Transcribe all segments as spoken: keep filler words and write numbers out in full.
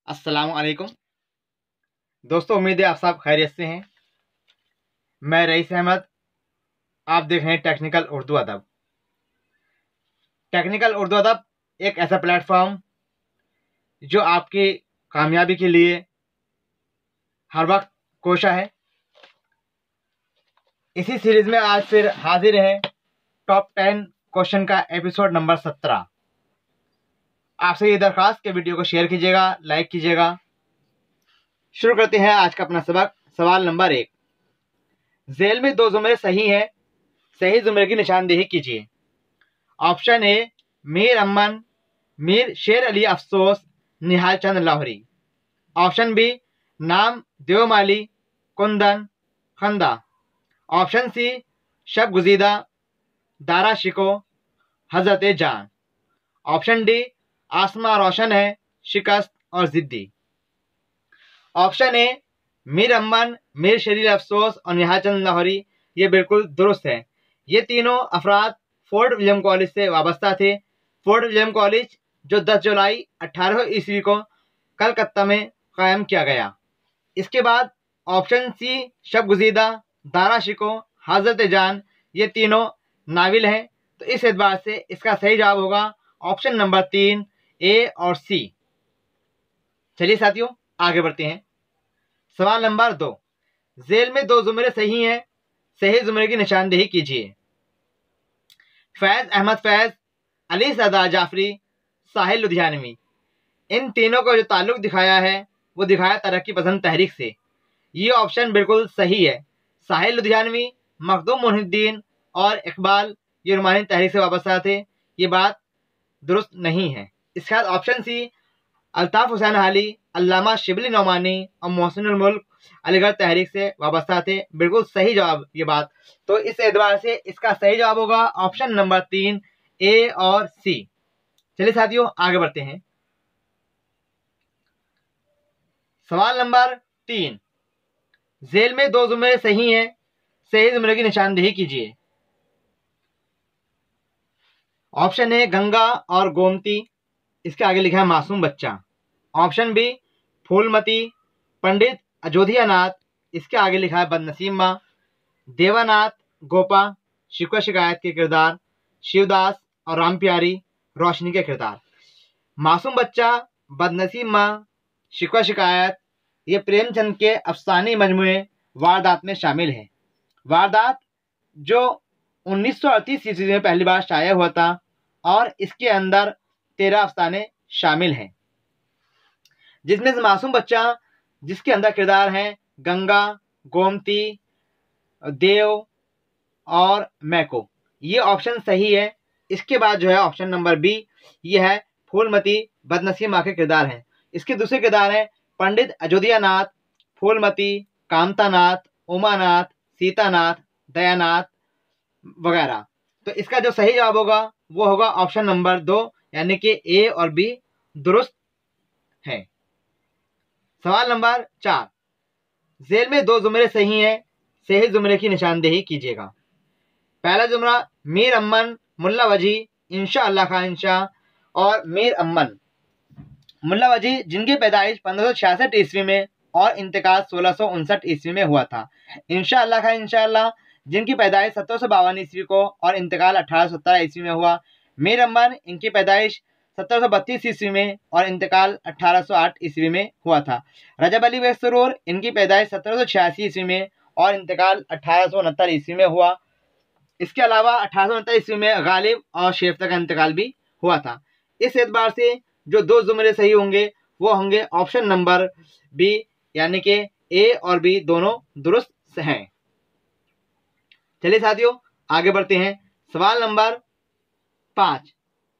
अस्सलाम वालेकुम दोस्तों, उम्मीद है आप सब खैरियत से हैं। मैं रईस अहमद, आप देख रहे हैं टेक्निकल उर्दू अदब। टेक्निकल उर्दू अदब एक ऐसा प्लेटफॉर्म जो आपकी कामयाबी के लिए हर वक्त कोशा है। इसी सीरीज में आज फिर हाजिर है टॉप टेन क्वेश्चन का एपिसोड नंबर सत्रह। आपसे ये दरख्वास्त कि वीडियो को शेयर कीजिएगा, लाइक कीजिएगा। शुरू करते हैं आज का अपना सबक। सवाल नंबर एक, जेल में दो जुमरे सही हैं, सही जुमरे की निशानदेही कीजिए। Option A Mir Aman, Mir Sher Ali Afsos, Nihal Chand Lahori. Option B नाम Devmali, Kundan, Khanda. Option C Shab Guzida, Dara Shikoh, Hazrat Jan. Option D आसमा रोशन है, शिकस्त और जिद्दी। ऑप्शन ए मीर अमन, मीर शरीर अफसोस और निहाल चंद लाहौरी, ये बिल्कुल दुरुस्त है। ये तीनों अफराद फोर्ट विलियम कॉलेज से वाबस्ता थे। फोर्ट विलियम कॉलेज जो दस जुलाई अठारह ईस्वी को कलकत्ता में कायम किया गया। इसके बाद ऑप्शन सी शब गुजीदा, दारा शिको, हजरत जान, ये तीनों नाविल हैं। तो इस एतबार से इसका सही जवाब होगा ऑप्शन नंबर तीन, ए और सी। चलिए साथियों, आगे बढ़ते हैं। सवाल नंबर दो, जेल में दो जुमरे सही हैं, सही जुमरे की निशानदेही कीजिए। फैज अहमद फैज, अली सदा जाफरी, साहिल लुधियानवी। इन तीनों को जो ताल्लुक दिखाया है वो दिखाया तरक्की पसंद तहरीक से। ये ऑप्शन बिल्कुल सही है। साहिल लुधियानवी मखदूम मोहिउद्दीन और इकबाल ये रुमानी तहरीक से वाबस्ता थे। ये बात दुरुस्त नहीं है। इसके बाद ऑप्शन सी अल्ताफ हुसैन हाली, अल्लामा शिबली नौमानी और मोहसिनुल मुल्क अलीगढ़ तहरीक से वाबस्ता थे। बिल्कुल सही जवाब ये बात। तो इस एतबार से इसका सही जवाब होगा ऑप्शन नंबर तीन, ए और सी। चलिए साथियों, आगे बढ़ते हैं। सवाल नंबर तीन, जेल में दो जुमरे सही हैं, सही जुमरे की निशानदेही कीजिए। ऑप्शन ए गंगा और गोमती, इसके आगे लिखा है मासूम बच्चा। ऑप्शन बी फूलमती, पंडित अयोध्यानाथ, इसके आगे लिखा है बदनसीम माँ। देवानाथ, गोपा, शिकवा शिकायत के किरदार, शिवदास और राम प्यारी, रोशनी के किरदार। मासूम बच्चा, बदनसीम माँ, शिकवा शिकायत ये प्रेमचंद के अफसानी मजमूए वारदात में शामिल है। वारदात जो उन्नीस सौ अड़तीस ईस्वी में पहली बार शाया हुआ था और इसके अंदर तेरह अफसाने शामिल हैं, जिसमें से मासूम बच्चा जिसके अंदर किरदार हैं गंगा, गोमती, देव और मैको, ये ऑप्शन सही है। इसके बाद जो है ऑप्शन नंबर बी ये है फूलमती, बदनसीम माँ के किरदार हैं। इसके दूसरे किरदार हैं पंडित अयोध्यानाथ, फूलमती, कामतानाथ, उमानाथ, सीतानाथ, दयानाथ वगैरह। तो इसका जो सही जवाब होगा वो होगा ऑप्शन नंबर दो, यानी कि ए और बी दुरुस्त है। सवाल नंबर चार, जेल में दो जुमरे सही हैं, सही जुमरे की निशानदेही कीजिएगा। पहला जुमरा मीर अमन, मुल्ला वजी, इंशा अल्लाह खा इंशा और मीर अमन। मुल्ला वजी जिनकी पैदाइश पंद्रह सौ छियासठ ईस्वी में और इंतकाल सोलह सौ उनसठ ईस्वी में हुआ था। इंशा अल्लाह खा इंशा अल्लाह जिनकी पैदाइश सत्रह सौ बावन ईस्वी को और इंतकाल अठारह सौ सत्तर ईस्वी में हुआ। मीर अमन इनकी पैदाइश सत्रह सौ बत्तीस ईस्वी में और इंतकाल अठारह सौ आठ ईस्वी में हुआ था। रजब अली बेसरूर इनकी पैदाइश सत्रह सौ छियासी ईस्वी में और इंतकाल अठारह सौ उनहत्तर ईस्वी में हुआ। इसके अलावा अठारह सौ उनहत्तर ईस्वी में गालिब और शेफ्ता का इंतकाल भी हुआ था। इस एतबार से जो दो जुमरे सही होंगे वो होंगे ऑप्शन नंबर बी, यानी कि ए और बी दोनों दुरुस्त हैं। चलिए साथियों, आगे बढ़ते हैं। सवाल नंबर पाँच,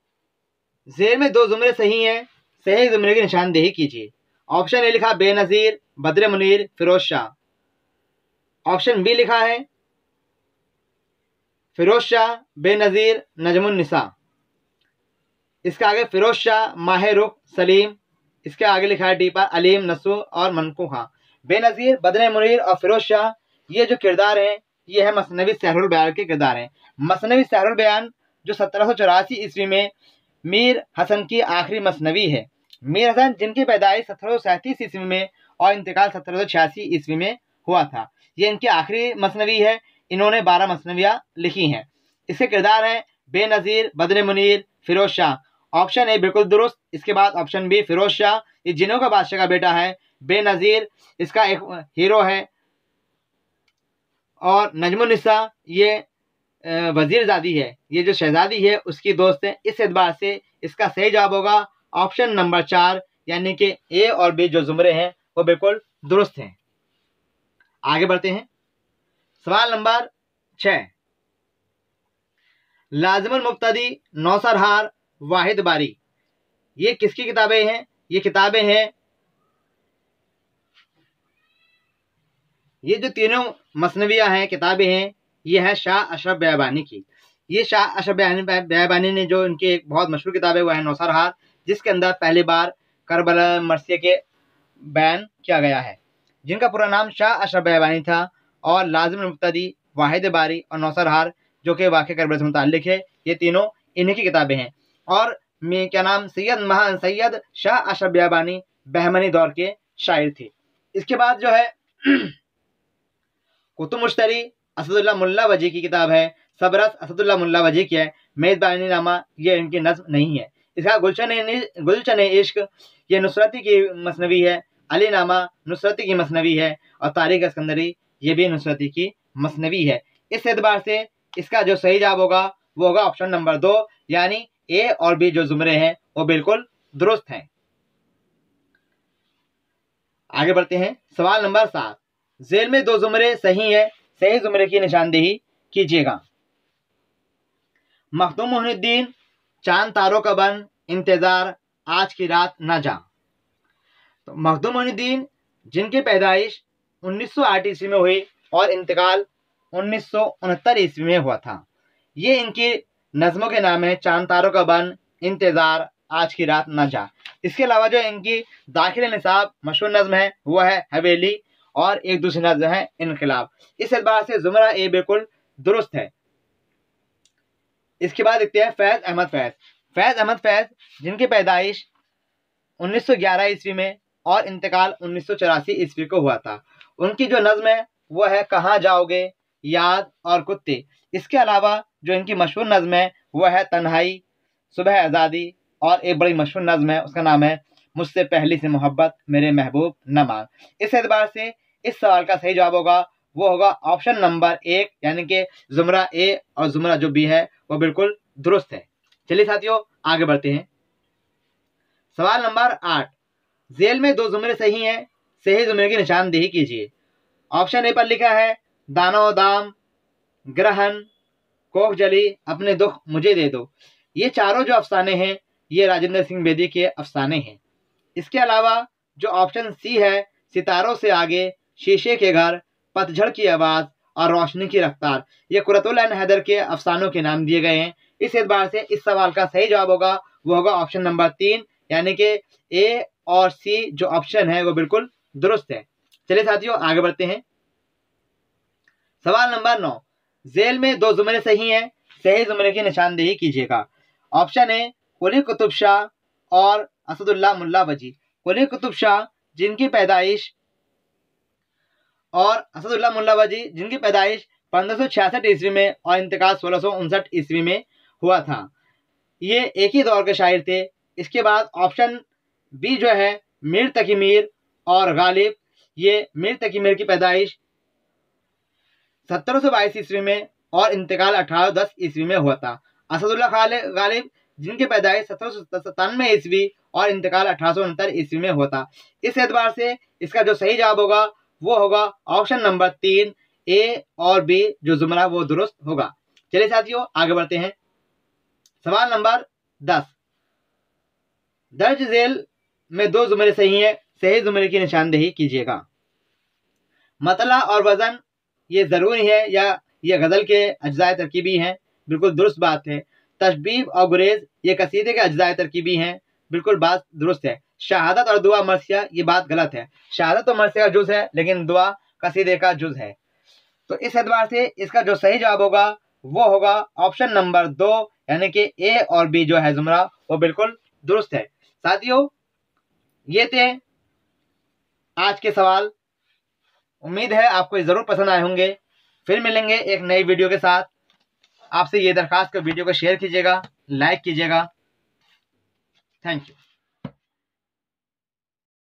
जेल में दो जुमरे सही हैं, सही जुमरे की निशानदेही कीजिए। ऑप्शन ए लिखा बेनजीर, बद्र मुनीर, फिरोज शाह। ऑप्शन बी लिखा है फिरोज शाह, बेनजीर, नजमुन निसा। इसके आगे फिरोज शाह, माहिर रुख, सलीम। इसके आगे लिखा है डी पर अलीम, नसू और मनकू खां। बेनजीर, बद्र मुनीर और फिरोज शाह ये जो किरदार हैं ये है मसनवी सहरुल बयान के किरदार हैं। मसनवी सहरुल बयान जो सत्रह सौ चौरासी ईस्वी में मीर हसन की आखिरी मसनवी है। मीर हसन जिनकी पैदाइश सत्रह सौ सैंतीस ईस्वी में और इंतकाल सत्रह सौ छियासी ईस्वी में हुआ था। ये इनकी आखिरी मसनवी है। इन्होंने बारह मसनवियाँ लिखी हैं। इसके किरदार हैं बेनज़ीर, बद्र मुनीर, फिरोज शाह। ऑप्शन ए बिल्कुल दुरुस्त। इसके बाद ऑप्शन बी फिरोज शाह, ये जिनों का बादशाह का बेटा है। बेनज़ीर इसका एक हीरो है। और नजमुन्निसा ये वजीरजादी है, ये जो शहजादी है उसकी दोस्त है। इस एतबार से इसका सही जवाब होगा ऑप्शन नंबर चार, यानी कि ए और बी जो जुमरे हैं वो बिल्कुल दुरुस्त हैं। आगे बढ़ते हैं। सवाल नंबर छः, लाजिमुल मुब्तदी, नौसरहार, वाहिद बारी, ये किसकी किताबें हैं? ये किताबें हैं, ये जो तीनों मसनवियाँ हैं, किताबें हैं, ये है शाह अशरफ बियाबानी की। ये शाह अशरफ बियाबानी ने जो इनकी एक बहुत मशहूर किताब है वो है नौसरहार, जिसके अंदर पहली बार करबला मरसिया के बयान किया गया है। जिनका पूरा नाम शाह अशरफ बियाबानी था। और लाजिमुल मुब्तदी, वाहिद बारी और नौसरहार जो कि वाक़या करबला से मुताल्लिक है, ये तीनों इन्हीं की किताबें हैं। और मैं क्या नाम सैयद महा सैयद शाह अशरफ बियाबानी बहमनी दौर के शायर थे। इसके बाद जो है कुतुब मुश्तरी असदुल्लाह मुल्ला वजी की किताब है। सबरस असदुल्लाह मुल्ला वजी की है। मेज़बानी नामा ये इनकी नज़्म नहीं है। इसका गुलशन गुलशन इश्क ये नुसरती की मसनवी है। अली नामा नुसरती की मसनवी है। और तारीख अस्कंदरी ये भी नुसरती की मसनवी है। इस एतबार से इसका जो सही जवाब होगा वो होगा ऑप्शन नंबर दो, यानी ए और बी जो जुमरे हैं वो बिल्कुल दुरुस्त हैं। आगे बढ़ते हैं। सवाल नंबर सात, जेल में दो जुमरे सही है, सही जुमरे की निशानदेही कीजिएगा। मखदूम मोहिनुद्दीन, चांद तारों का बन, इंतजार, आज की रात ना जा। तो मखदूम मोहिनुद्दीन जिनकी पैदाइश उन्नीस सौ आठ ईस्वी में हुई और इंतकाल उन्नीस सौ उनहत्तर ईस्वी में हुआ था। ये इनकी नज़मों के नाम है चांद तारों का बन, इंतजार, आज की रात ना जा। इसके अलावा जो इनकी दाखिल निसाब मशहूर नज़म है वो है हवेली और एक दूसरी नज़म है इनकलाब। इस एतबार से जुमरा ए बिल्कुल दुरुस्त है। इसके बाद देखते हैं फैज़ अहमद फैज़। फैज़ अहमद फैज़ जिनकी पैदाइश उन्नीस सौ ग्यारह ईस्वी में और इंतकाल उन्नीस सौ चौरासी ईस्वी को हुआ था। उनकी जो नज़म है वो है कहाँ जाओगे, याद और कुत्ते। इसके अलावा जो इनकी मशहूर नज़म है वो है तन्हाई, सुबह आज़ादी और एक बड़ी मशहूर नज़म है उसका नाम है मुझसे पहली से मोहब्बत मेरे महबूब न मांग। इस एतबार से इस सवाल का सही जवाब होगा वो होगा ऑप्शन नंबर एक, यानी कि जुमरा ए और जुमरा जो बी है वो बिल्कुल दुरुस्त है। चलिए साथियों आगे बढ़ते हैं। सवाल नंबर आठ, जेल में दो जुमरे सही हैं, सही जुमरे की निशानदेही कीजिए। ऑप्शन ए पर लिखा है दानो दाम, ग्रहण, कोख जली, अपने दुख मुझे दे दो। ये चारों जो अफसाने हैं ये राजेंद्र सिंह बेदी के अफसाने हैं। इसके अलावा जो ऑप्शन सी है सितारों से आगे, शीशे के घर, पतझड़ की आवाज़ और रोशनी की रफ्तार, ये कुरतुल ऐन हैदर के अफसानों के नाम दिए गए हैं। इस एतबार से इस सवाल का सही जवाब होगा वो होगा ऑप्शन नंबर तीन, यानी कि ए और सी जो ऑप्शन है वो बिल्कुल दुरुस्त है। चलिए साथियों आगे बढ़ते हैं। सवाल नंबर नौ, जेल में दो जुमरे सही हैं, सही जुमरे की निशानदेही कीजिएगा। ऑप्शन ए कुली कुतुब शाह और असदुल्लाह मुल्ला वजी। कुली कुतुब शाह जिनकी पैदाइश और असदुल्लाह मुल्ला वजी जिनकी पैदाइश पंद्रह सौ छियासठ ईस्वी में और इंतकाल सोलह सौ उनसठ ईस्वी में हुआ था। ये एक ही दौर के शायर थे। इसके बाद ऑप्शन बी जो है मीर तकी मीर और गालिब, ये मीर तकी मीर की पैदाइश सत्रह सौ बाईस ईस्वी में और इंतकाल अठारह सौ दस ईस्वी में हुआ था। असदुल्लाह खाले गालिब जिनकी पैदाइश सत्रह सौ सतानवे ईस्वी और इंतकाल अठारह सौ उनहत्तर ईस्वी में हुआ था। इस एतबार से इसका जो सही जवाब होगा वो होगा ऑप्शन नंबर तीन, ए और बी जो जुमरा वो दुरुस्त होगा। चलिए साथियों आगे बढ़ते हैं। सवाल नंबर दस, दर्ज झेल में दो जुमरे सही है, सही जुमरे की निशानदेही कीजिएगा। मतला और वजन ये ज़रूरी है या ये गज़ल के अज्जाए तरकीबी हैं, बिल्कुल दुरुस्त बात है। तशबीब और गुरेज ये कसीदे के अज्जाए तरकीबी हैं, बिल्कुल बात दुरुस्त है। शहादत और दुआ मरसिया ये बात गलत है। शहादत और मरसिया का जुज़ है लेकिन दुआ कसीदे का जुज़ है। तो इस एतबार से इसका जो सही जवाब होगा वो होगा ऑप्शन नंबर दो, यानी कि ए और बी जो है जुमरा वो बिल्कुल दुरुस्त है। साथियों ये थे आज के सवाल। उम्मीद है आपको ज़रूर पसंद आए होंगे। फिर मिलेंगे एक नई वीडियो के साथ। आपसे ये दरखास्त कर वीडियो को शेयर कीजिएगा, लाइक कीजिएगा। Thank you.